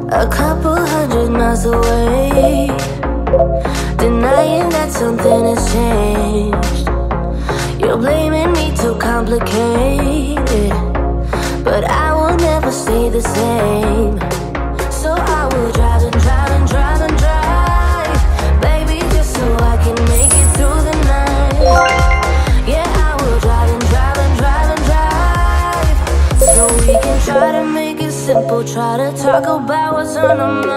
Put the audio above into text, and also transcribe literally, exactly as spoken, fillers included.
a couple hundred miles away, denying that something has changed. You're blaming me, too complicated, but I will never stay the same. So I will drive and drive and drive and drive, baby, just so I can make it through the night. Yeah, I will drive and drive and drive and drive, so we can try to make it simple, try to talk about what's on our mind.